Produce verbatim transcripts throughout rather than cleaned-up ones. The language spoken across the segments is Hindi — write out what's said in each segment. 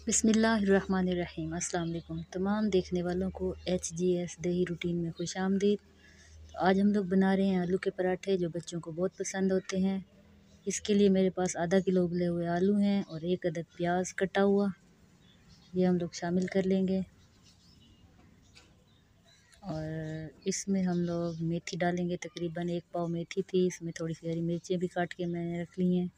बिस्मिल्लाहिर्रहमानिर्रहीम। अस्सलाम वालेकुम तमाम देखने वालों को एच जी एस दही रूटीन में खुश आमदीद। तो आज हम लोग बना रहे हैं आलू के पराठे जो बच्चों को बहुत पसंद होते हैं। इसके लिए मेरे पास आधा किलो उबले हुए आलू हैं और एक अदद प्याज कटा हुआ, ये हम लोग शामिल कर लेंगे। और इसमें हम लोग मेथी डालेंगे, तकरीबन एक पाव मेथी थी, इसमें थोड़ी सी हरी मिर्चें भी काट के मैंने रख ली हैं।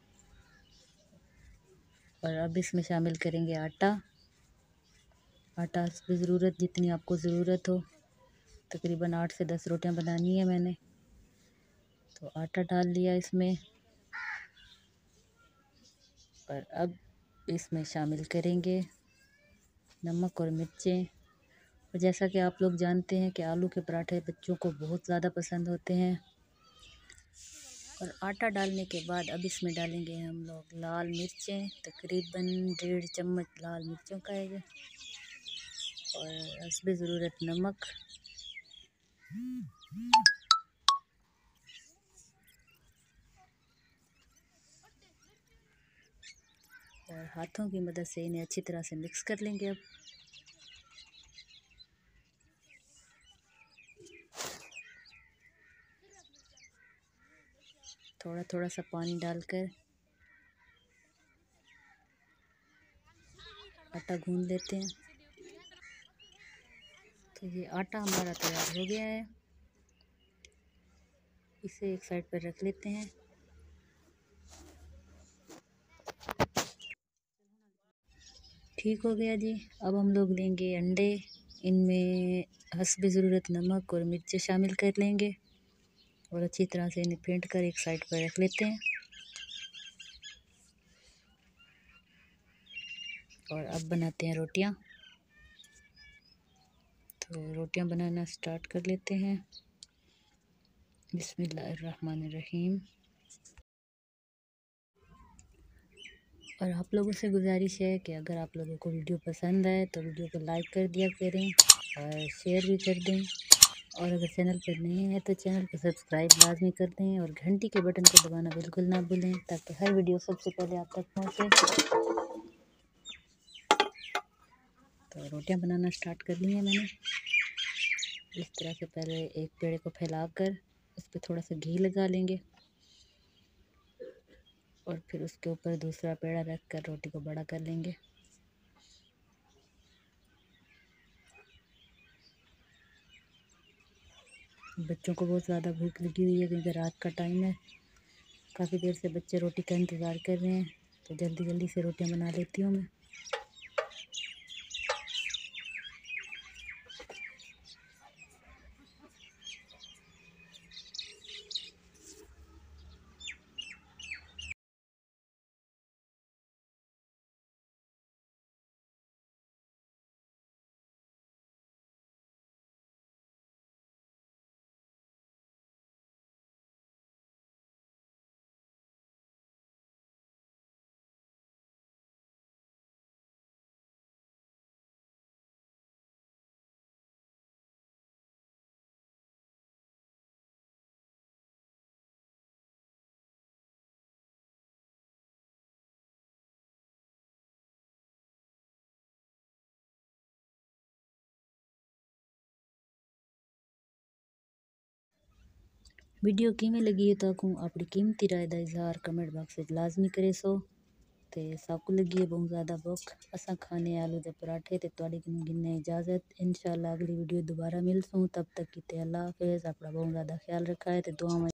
और अब इसमें शामिल करेंगे आटा। आटा की ज़रूरत जितनी आपको ज़रूरत हो, तकरीबन आठ से दस रोटियां बनानी है मैंने, तो आटा डाल लिया इसमें। और अब इसमें शामिल करेंगे नमक और मिर्चें। और जैसा कि आप लोग जानते हैं कि आलू के पराठे बच्चों को बहुत ज़्यादा पसंद होते हैं। और आटा डालने के बाद अब इसमें डालेंगे हम लोग लाल मिर्चें, तकरीबन डेढ़ चम्मच लाल मिर्चों का है ये। और हस्बे ज़रूरत नमक। और हाथों की मदद से इन्हें अच्छी तरह से मिक्स कर लेंगे। अब थोड़ा थोड़ा सा पानी डालकर आटा गूंद लेते हैं। तो ये आटा हमारा तैयार हो गया है, इसे एक साइड पर रख लेते हैं। ठीक हो गया जी। अब हम लोग लेंगे अंडे, इनमें हस्बे ज़रूरत नमक और मिर्च शामिल कर लेंगे और अच्छी तरह से इन्हें फेंट कर एक साइड पर रख लेते हैं। और अब बनाते हैं रोटियां। तो रोटियां बनाना स्टार्ट कर लेते हैं। बिस्मिल्लाहिर्रहमानिर्रहीम। और आप लोगों से गुजारिश है कि अगर आप लोगों को वीडियो पसंद आए तो वीडियो को लाइक कर दिया करें और शेयर भी कर दें। और अगर चैनल पर नए हैं तो चैनल को सब्सक्राइब लाजमी कर दें और घंटी के बटन को दबाना बिल्कुल ना भूलें, ताकि हर वीडियो सबसे पहले आप तक पहुंचे। तो रोटियां बनाना स्टार्ट कर ली हैं मैंने। इस तरह से पहले एक पेड़े को फैलाकर उस पर थोड़ा सा घी लगा लेंगे और फिर उसके ऊपर दूसरा पेड़ा रख कर रोटी को बड़ा कर लेंगे। बच्चों को बहुत ज़्यादा भूख लगी हुई है क्योंकि रात का टाइम है, काफ़ी देर से बच्चे रोटी का इंतज़ार कर रहे हैं, तो जल्दी जल्दी से रोटियां बना लेती हूँ मैं। वीडियो किमें लगी है तो अपनी कीमती राय का इजहार कमेंट बॉक्स में लाजमी करे। सो तो सबको लगी है बहुत ज़्यादा भुख, असा खाने आलू के पराठे। तो तुहाडी गिने इजाज़त, इंशाअल्लाह अगली वीडियो दोबारा मिलसूँ। तब तक की अल्लाह हाफिज़। अपना बहुत ज़्यादा ख्याल रखा है तो दुआ में